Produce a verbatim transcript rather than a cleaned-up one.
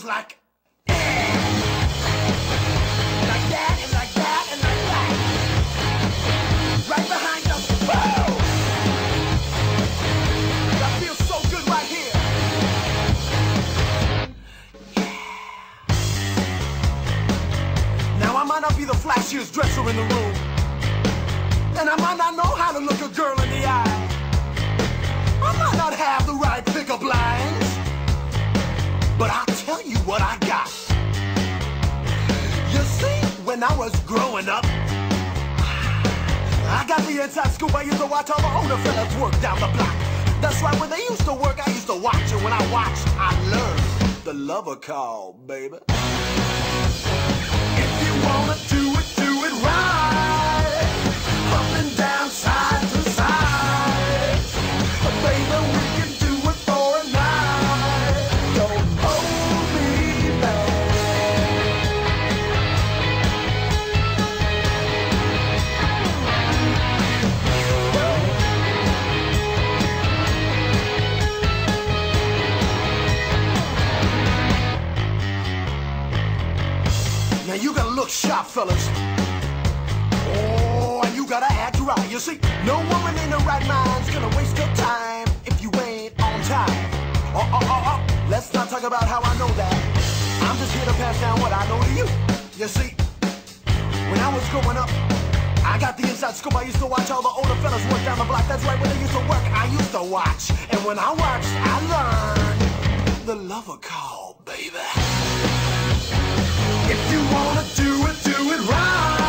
goes like, like that and like that and like that. Right behind us, boom! That feels so good right here. Yeah. Now I might not be the flashiest dresser in the room, and I might not know how to look a girl in the eye. I might not have the right pickup lines, but I'll tell you what I got. You see, when I was growing up, I got the inside scoop. I used to watch all the older fellas work down the block. That's right, when they used to work, I used to watch, and when I watched, I learned the lover call, baby. If you wanna do it, do it right. Up and down, side to side. Baby, we can do it for a night. Don't hold me back. Now you gotta look sharp, fellas. Oh, and you gotta act right. You see, no woman in her right mind's gonna waste her time if you ain't on time. Oh, oh, oh, oh. Let's not talk about how I know that. I'm just here to pass down what I know to you. You see, when I was growing up, I got the inside scoop. I used to watch all the older fellas work down the block. That's right, when they used to work, I used to watch. And when I watched, I learned the lover call, baby. If you wanna do it, do it right.